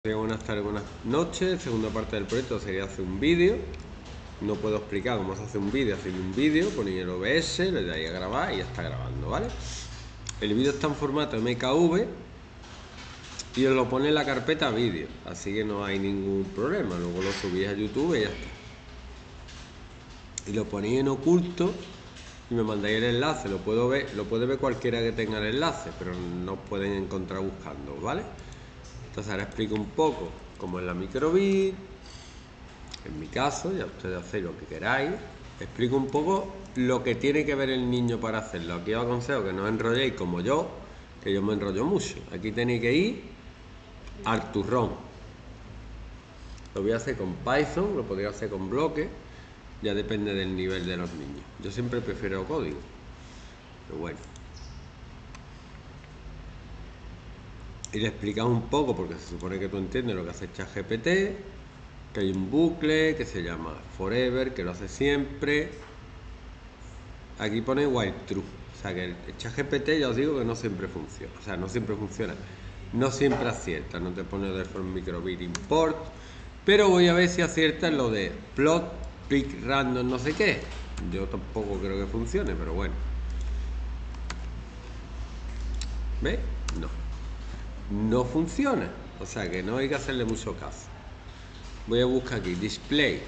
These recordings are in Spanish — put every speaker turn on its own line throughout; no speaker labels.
Buenas tardes, buenas noches. Segunda parte del proyecto sería hacer un vídeo. No puedo explicar cómo se hace un vídeo. Hacer un vídeo, ponéis el OBS, le dais a grabar y ya está grabando, ¿vale? El vídeo está en formato MKV y os lo pone en la carpeta vídeo, así que no hay ningún problema. Luego lo subís a YouTube y ya está. Y lo ponéis en oculto y me mandáis el enlace. Lo puede ver cualquiera que tenga el enlace, pero no pueden encontrar buscando, ¿vale? Entonces ahora explico un poco cómo es la microbit. En mi caso, ya ustedes hacéis lo que queráis. Explico un poco lo que tiene que ver el niño para hacerlo. Aquí os aconsejo que no os enrolléis como yo, que yo me enrollo mucho. Aquí tenéis que ir al turrón. Lo voy a hacer con Python, lo podría hacer con bloques, ya depende del nivel de los niños. Yo siempre prefiero código, pero bueno. Y le explicamos un poco, porque se supone que tú entiendes lo que hace ChatGPT, que hay un bucle que se llama forever, que lo hace siempre. Aquí pone while true, o sea que el ChatGPT ya os digo que no siempre funciona, o sea, no siempre funciona, no siempre acierta, no te pone de forma microbit import, pero voy a ver si acierta en lo de plot, pick random, no sé qué. Yo tampoco creo que funcione, pero bueno. ¿Ves? No funciona, o sea que no hay que hacerle mucho caso. Voy a buscar aquí display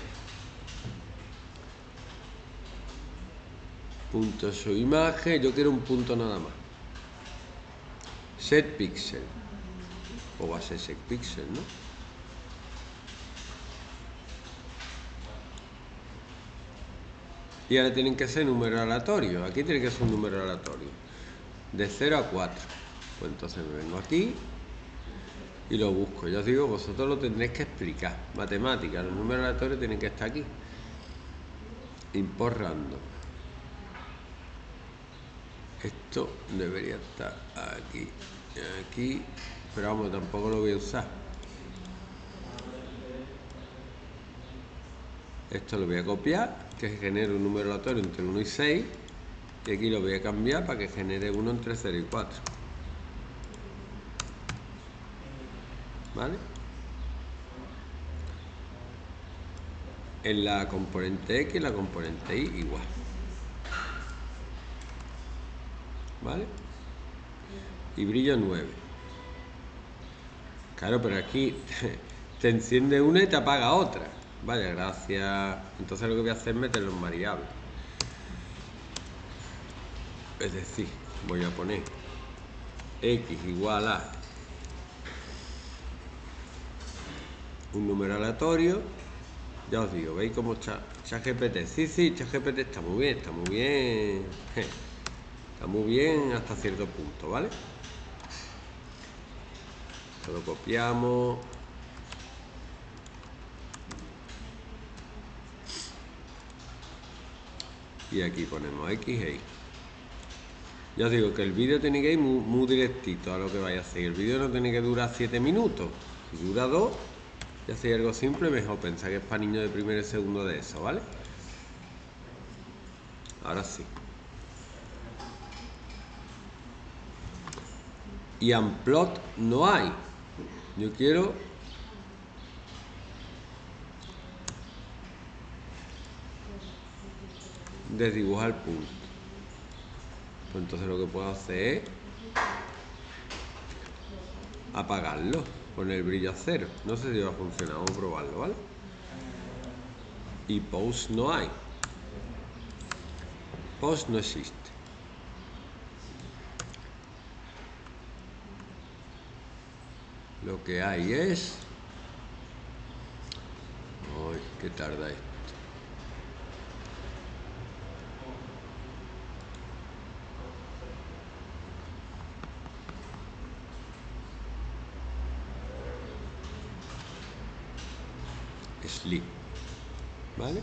punto su imagen, yo quiero un punto nada más. Set pixel, o va a ser set pixel, ¿no? Y ahora tienen que ser números aleatorios. Aquí tiene que ser un número aleatorio, de 0 a 4. Pues entonces me vengo aquí y lo busco. Ya os digo, vosotros lo tendréis que explicar. Matemáticas, los números aleatorios tienen que estar aquí. Import random. Esto debería estar aquí, aquí, pero vamos, tampoco lo voy a usar. Esto lo voy a copiar, que genere un número aleatorio entre 1 y 6. Y aquí lo voy a cambiar para que genere 1 entre 0 y 4. ¿Vale? En la componente X y la componente Y igual. ¿Vale? Y brillo 9. Claro, pero aquí te enciende una y te apaga otra. Vaya, gracias. Entonces lo que voy a hacer es meterlo en variables. Es decir, voy a poner X igual a un número aleatorio. Ya os digo, ¿veis cómo ChatGPT? Sí, ChatGPT está muy bien, está muy bien. Está muy bien hasta cierto punto, ¿vale? Lo copiamos. Y aquí ponemos X e Y. Ya os digo que el vídeo tiene que ir muy directito a lo que vais a hacer. El vídeo no tiene que durar 7 minutos. Si dura 2, y hacéis algo simple, mejor. Pensar que es para niños de primero y segundo de eso, ¿vale? Ahora sí. Y unplot no hay. Yo quiero desdibujar el punto. Pues entonces lo que puedo hacer es apagarlo, poner el brillo a 0. No sé si va a funcionar, vamos a probarlo, ¿vale? Y post no hay. Post no existe. Lo que hay es... Uy, qué tarda esto. Sleep, ¿vale?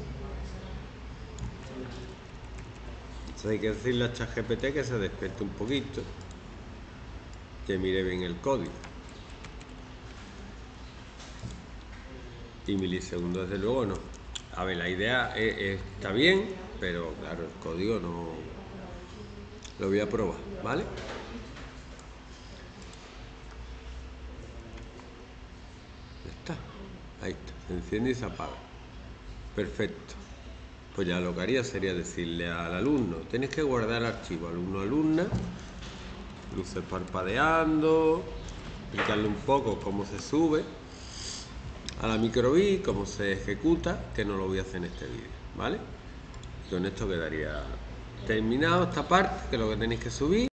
Entonces hay que decirle a ChatGPT que se despierte un poquito, que mire bien el código. Y milisegundos desde luego no. A ver, la idea está bien, pero claro, el código no. Lo voy a probar, ¿vale? está, ahí está, se enciende y se apaga. Perfecto. Pues ya lo que haría sería decirle al alumno, tienes que guardar el archivo alumno-alumna, luces parpadeando, explicarle un poco cómo se sube a la microbit, cómo se ejecuta, que no lo voy a hacer en este vídeo, ¿vale? Y con esto quedaría terminado esta parte, que es lo que tenéis que subir.